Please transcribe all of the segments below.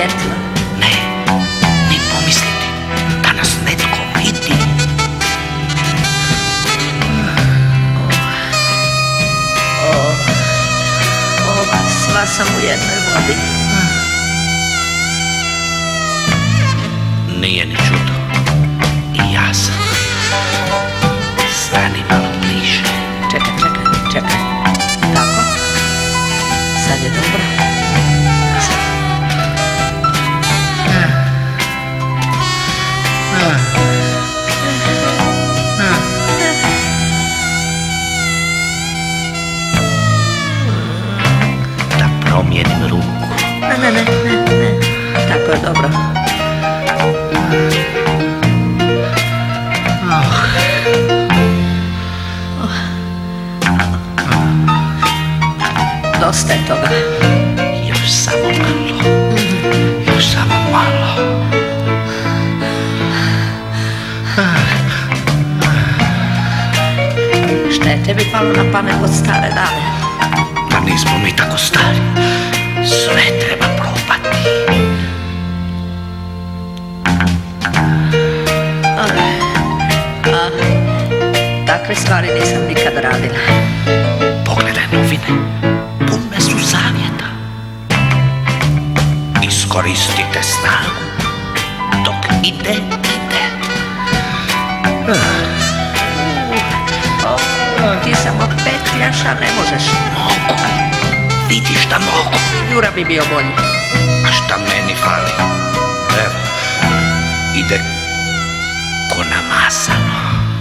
primijetila. Ne, ni pomisliti da nas netko vidi. Sva sam u jednoj vodi. Nije ni čudo. I ja sam. Stani malo bliže. Čekaj. Tako. Sad je dobro. Da promijenim ruku. Ne. Tako je dobro. Dosta je toga. Još samo malo. Šta je tebi palo na pamet od stare dane? Pa nismo mi tako stari. Sve treba probati. Takve stvari nisam nikad radila. Pogledaj novine. Pune su savjeta. Iskoristite snagu dok ide. Ti samo petljaš, a ne možeš. Mogu. Vidiš da mogu. Jura bi bio bolji. A šta meni fali? Evo, ide ko namazano.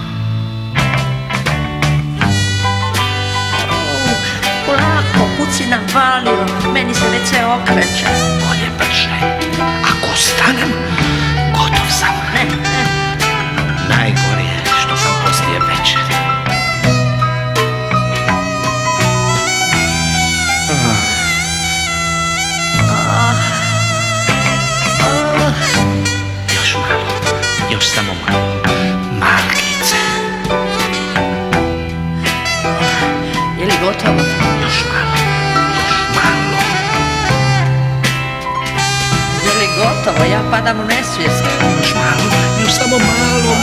Polako, kuci navalio, meni se već sve okreće. Bolje brže. Ako ostanem, gotov sam. Ne. Najgore je što sam poslije večeri. Još malo, još samo malo. Malkice. Je li gotovo? Još malo. Je li gotovo? Ja padam u nesvijest. Još malo, još samo malo.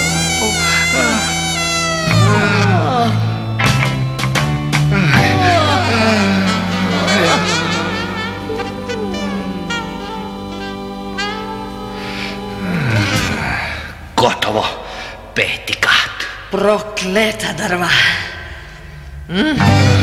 Gotovo, 5. kat. Prokleta drva.